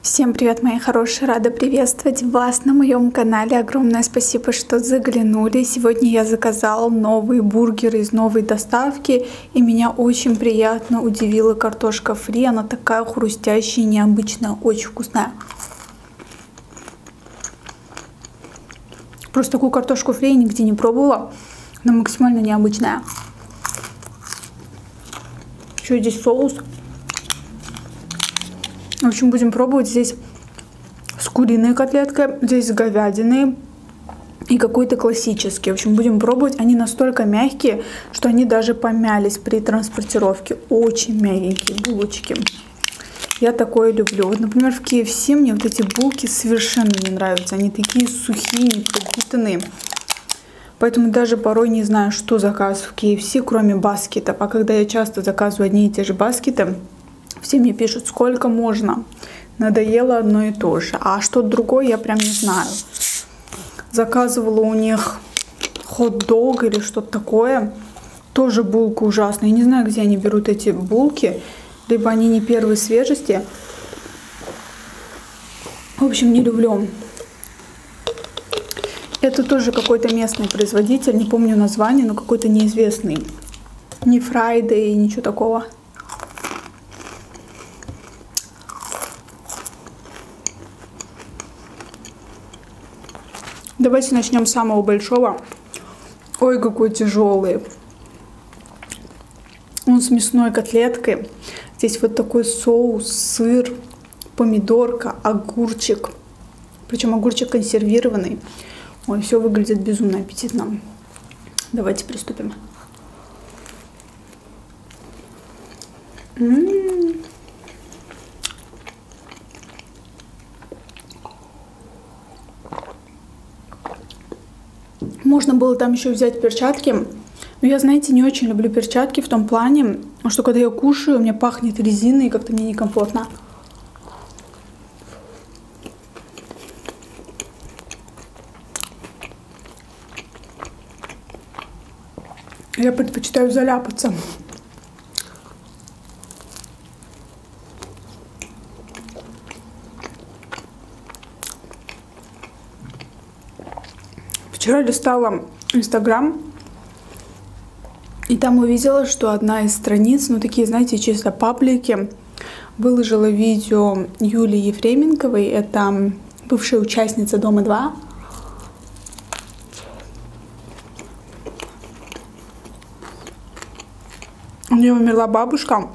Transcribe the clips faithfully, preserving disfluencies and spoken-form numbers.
Всем привет, мои хорошие! Рада приветствовать вас на моем канале. Огромное спасибо, что заглянули. Сегодня я заказала новые бургеры из новой доставки, и меня очень приятно удивила картошка фри. Она такая хрустящая, необычная, очень вкусная. Просто такую картошку фри я нигде не пробовала. Она максимально необычная. Еще здесь соус. В общем, будем пробовать. Здесь с куриной котлеткой, здесь с говядиной и какой-то классический. В общем, будем пробовать. Они настолько мягкие, что они даже помялись при транспортировке. Очень мягенькие булочки. Я такое люблю. Вот, например, в кей эф си мне вот эти булки совершенно не нравятся. Они такие сухие, не пропитанные. Поэтому даже порой не знаю, что заказывать в кей эф си, кроме баскетов. А когда я часто заказываю одни и те же баскеты, все мне пишут, сколько можно. Надоело одно и то же. А что-то другое я прям не знаю. Заказывала у них хот-дог или что-то такое. Тоже булка ужасная. Я не знаю, где они берут эти булки. Либо они не первой свежести. В общем, не люблю. Это тоже какой-то местный производитель. Не помню название, но какой-то неизвестный. Не Friday, ничего такого. Давайте начнем с самого большого. Ой, какой тяжелый. Он с мясной котлеткой. Здесь вот такой соус, сыр, помидорка, огурчик. Причем огурчик консервированный. Ой, все выглядит безумно аппетитно. Давайте приступим. М-м-м. Можно было там еще взять перчатки. Но я, знаете, не очень люблю перчатки в том плане, что когда я кушаю, мне пахнет резиной, и как-то мне некомфортно. Я предпочитаю заляпаться. Вчера листала Инстаграм, и там увидела, что одна из страниц, ну такие, знаете, чисто паблики, выложила видео Юлии Ефременковой, это бывшая участница Дома два. У нее умерла бабушка,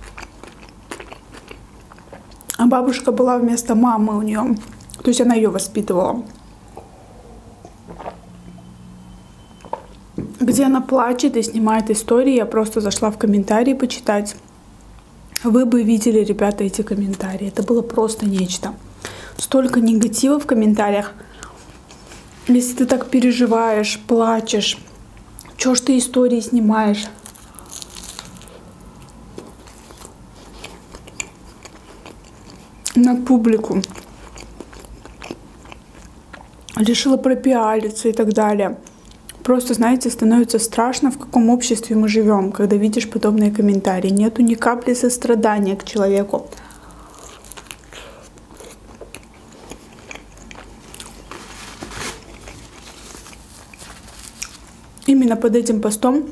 а бабушка была вместо мамы у нее, то есть она ее воспитывала. Где она плачет и снимает истории. Я просто зашла в комментарии почитать. Вы бы видели, ребята, эти комментарии. Это было просто нечто. Столько негатива в комментариях. Если ты так переживаешь, плачешь, чё ж ты истории снимаешь? На публику. Решила пропиариться и так далее. Просто, знаете, становится страшно, в каком обществе мы живем, когда видишь подобные комментарии. Нету ни капли сострадания к человеку. Именно под этим постом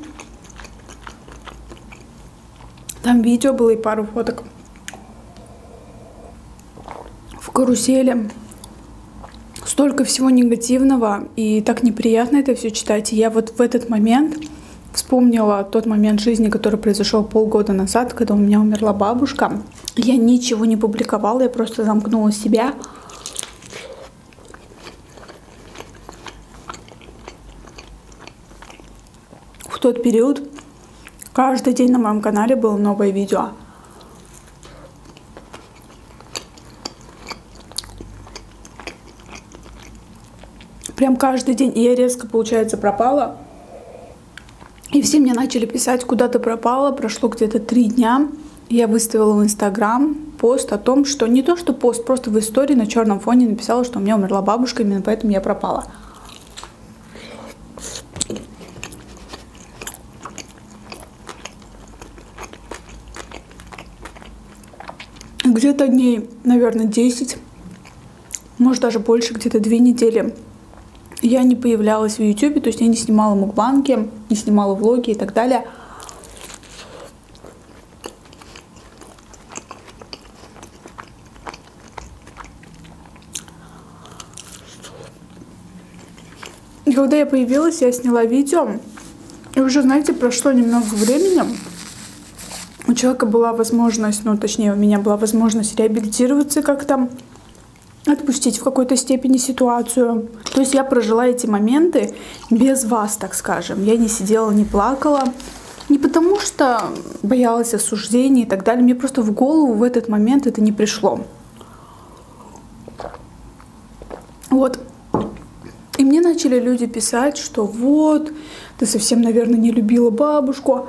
там видео было и пару фоток в карусели. Столько всего негативного, и так неприятно это все читать. И я вот в этот момент вспомнила тот момент жизни, который произошел полгода назад, когда у меня умерла бабушка. Я ничего не публиковала, я просто замкнула себя. В тот период каждый день на моем канале было новое видео. Прям каждый день. И я резко, получается, пропала. И все мне начали писать, куда ты пропала. Прошло где-то три дня. Я выставила в Инстаграм пост о том, что не то, что пост, просто в истории на черном фоне написала, что у меня умерла бабушка, именно поэтому я пропала. где-то дней, наверное, десять, может даже больше, где-то две недели я не появлялась в ютубе, то есть я не снимала мукбанги, не снимала влоги и так далее. И когда я появилась, я сняла видео, и уже, знаете, прошло немного времени. У человека была возможность, ну, точнее, у меня была возможность реабилитироваться как-то, отпустить в какой-то степени ситуацию. То есть я прожила эти моменты без вас, так скажем. Я не сидела, не плакала. Не потому что боялась осуждения и так далее. Мне просто в голову в этот момент это не пришло. Вот. И мне начали люди писать, что вот, ты совсем, наверное, не любила бабушку.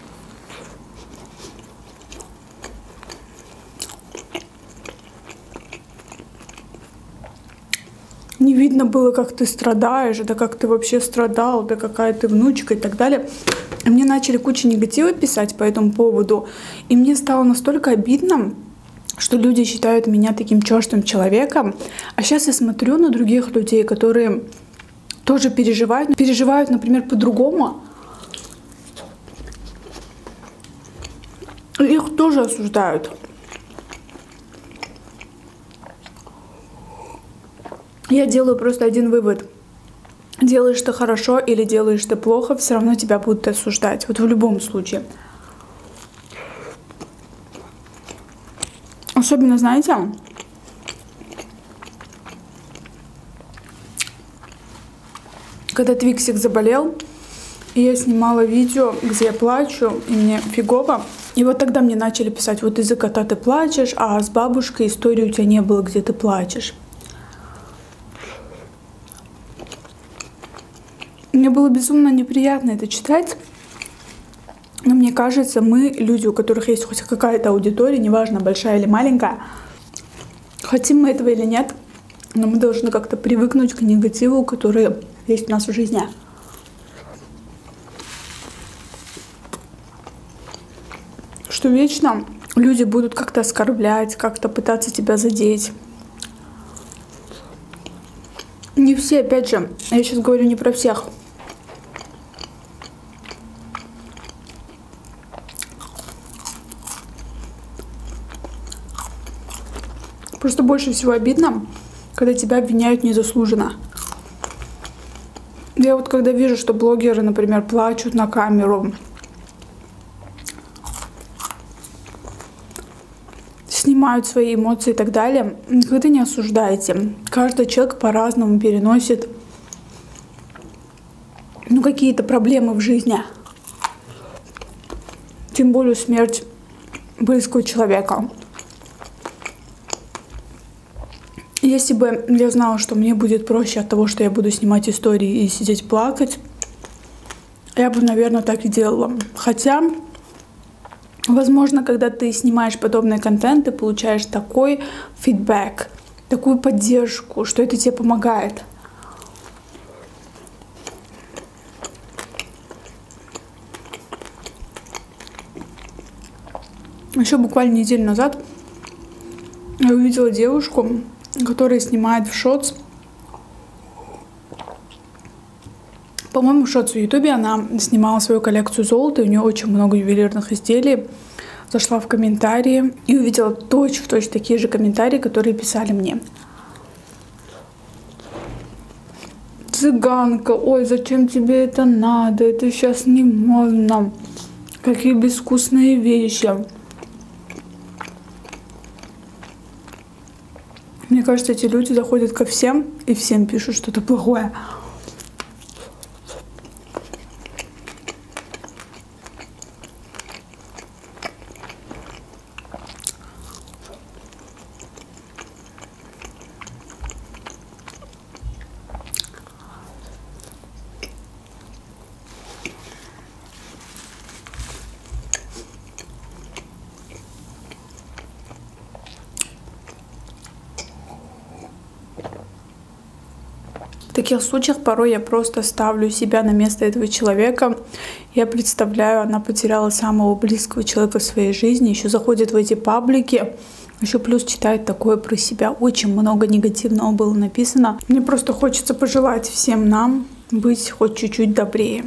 Не видно было, как ты страдаешь, да как ты вообще страдал, да какая ты внучка и так далее. И мне начали кучу негатива писать по этому поводу. И мне стало настолько обидно, что люди считают меня таким черствым человеком. А сейчас я смотрю на других людей, которые тоже переживают, переживают, например, по-другому. Их тоже осуждают. Я делаю просто один вывод. Делаешь ты хорошо или делаешь ты плохо, все равно тебя будут осуждать. Вот в любом случае. Особенно, знаете, когда Твиксик заболел, и я снимала видео, где я плачу, и мне фигово. И вот тогда мне начали писать, вот из-за кота ты плачешь, а с бабушкой истории у тебя не было, где ты плачешь. Мне было безумно неприятно это читать, но мне кажется, мы, люди, у которых есть хоть какая-то аудитория, неважно, большая или маленькая, хотим мы этого или нет, но мы должны как-то привыкнуть к негативу, который есть у нас в жизни. Что вечно люди будут как-то оскорблять, как-то пытаться тебя задеть. Не все, опять же, я сейчас говорю не про всех. Просто больше всего обидно, когда тебя обвиняют незаслуженно. Я вот когда вижу, что блогеры, например, плачут на камеру, снимают свои эмоции и так далее, никогда не осуждайте. Каждый человек по-разному переносит, ну, какие-то проблемы в жизни. Тем более смерть близкого человека. Если бы я знала, что мне будет проще от того, что я буду снимать истории и сидеть плакать, я бы, наверное, так и делала. Хотя, возможно, когда ты снимаешь подобный контент, ты получаешь такой фидбэк, такую поддержку, что это тебе помогает. Еще буквально неделю назад я увидела девушку, которая снимает в шотс. По-моему, в шотс в ютубе она снимала свою коллекцию золота, и у нее очень много ювелирных изделий. Зашла в комментарии и увидела точь-в-точь такие же комментарии, которые писали мне. Цыганка, ой, зачем тебе это надо? Это сейчас не модно. Какие безвкусные вещи. Мне кажется, эти люди заходят ко всем и всем пишут что-то плохое. В таких случаях порой я просто ставлю себя на место этого человека. Я представляю, она потеряла самого близкого человека в своей жизни, еще заходит в эти паблики, Еще плюс читает такое про себя. Очень много негативного было написано. Мне просто хочется пожелать всем нам быть хоть чуть-чуть добрее.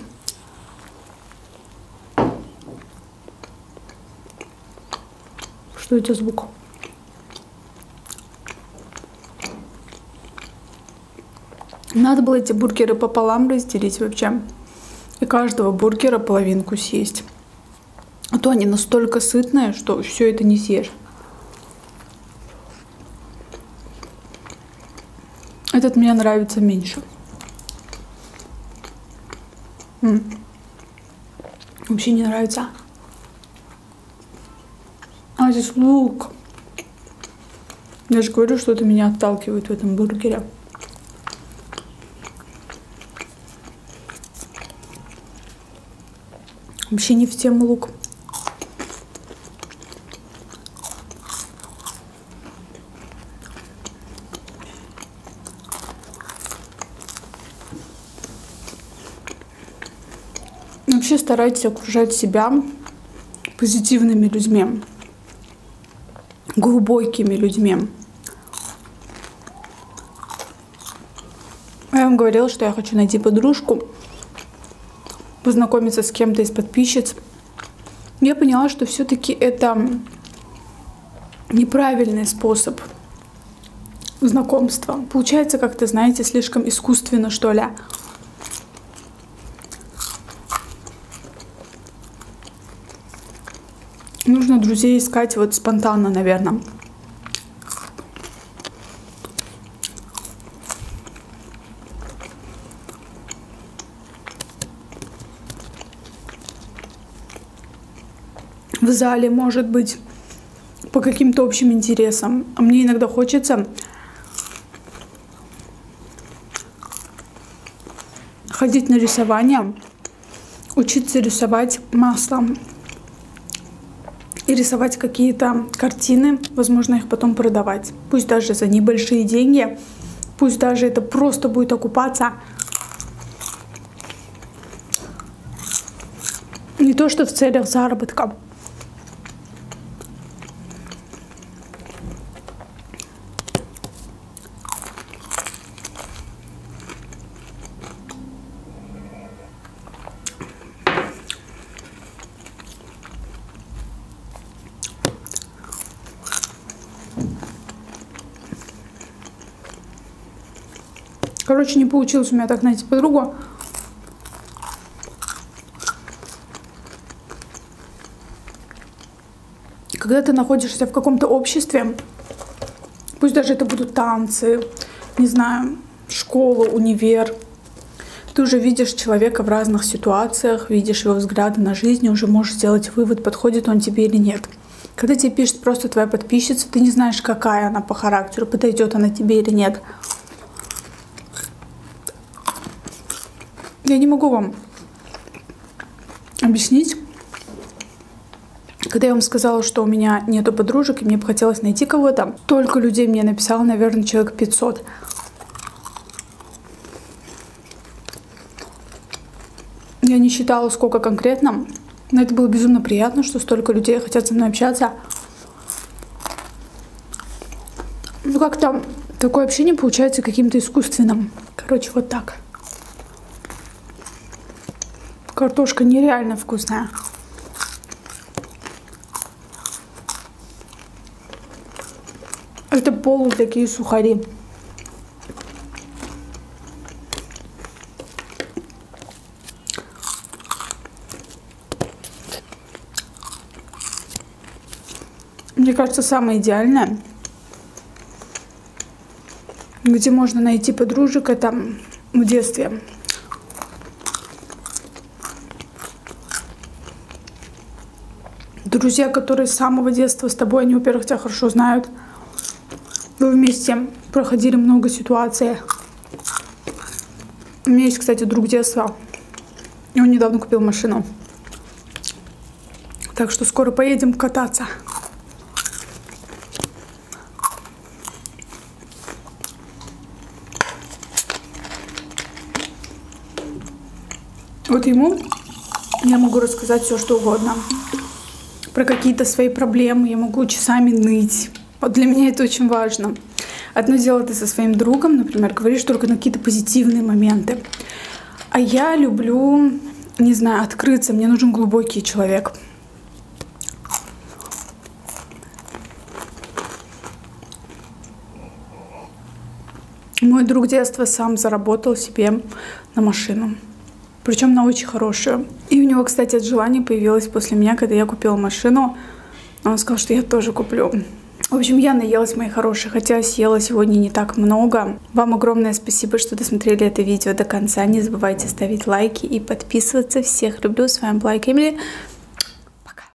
Что это звук? Надо было эти бургеры пополам разделить вообще. И каждого бургера половинку съесть. А то они настолько сытные, что все это не съешь. Этот мне нравится меньше. М-м. Вообще не нравится. А здесь лук. Я же говорю, что это меня отталкивает в этом бургере. Вообще не в тему лук. Вообще старайтесь окружать себя позитивными людьми, глубокими людьми. Я вам говорила, что я хочу найти подружку, познакомиться с кем-то из подписчиц. Я поняла, что все-таки это неправильный способ знакомства. Получается как-то, знаете, слишком искусственно, что ли. Нужно друзей искать вот спонтанно, наверное. В зале, может быть, по каким-то общим интересам. А мне иногда хочется ходить на рисование, учиться рисовать маслом и рисовать какие-то картины, возможно, их потом продавать. Пусть даже за небольшие деньги, пусть даже это просто будет окупаться. Не то, что в целях заработка. Короче, не получилось у меня так найти подругу. Когда ты находишься в каком-то обществе, пусть даже это будут танцы, не знаю, школа, универ, ты уже видишь человека в разных ситуациях, видишь его взгляды на жизнь, уже можешь сделать вывод, подходит он тебе или нет. Когда тебе пишет просто твоя подписчица, ты не знаешь, какая она по характеру, подойдет она тебе или нет. Я не могу вам объяснить. Когда я вам сказала, что у меня нету подружек, и мне бы хотелось найти кого-то, только людей мне написало, наверное, человек пятьсот. Я не считала, сколько конкретно, но это было безумно приятно, что столько людей хотят со мной общаться. Ну, как-то такое общение получается каким-то искусственным. Короче, вот так. Картошка нереально вкусная. Это полу такие сухари. Мне кажется, самое идеальное, где можно найти подружек, это в детстве. Друзья, которые с самого детства с тобой, они, во-первых, тебя хорошо знают. Вы вместе проходили много ситуаций. У меня есть, кстати, друг детства. И он недавно купил машину. Так что скоро поедем кататься. Вот ему я могу рассказать все, что угодно. Про какие-то свои проблемы я могу часами ныть. Вот для меня это очень важно. Одно дело, ты со своим другом, например, говоришь только на какие-то позитивные моменты. А я люблю, не знаю, открыться. Мне нужен глубокий человек. Мой друг детства сам заработал себе на машину. Причем на очень хорошую. И у него, кстати, от желания появилось после меня, когда я купила машину. Он сказал, что я тоже куплю. В общем, я наелась, мои хорошие, хотя съела сегодня не так много. Вам огромное спасибо, что досмотрели это видео до конца. Не забывайте ставить лайки и подписываться. Всех люблю. С вами была Эмили.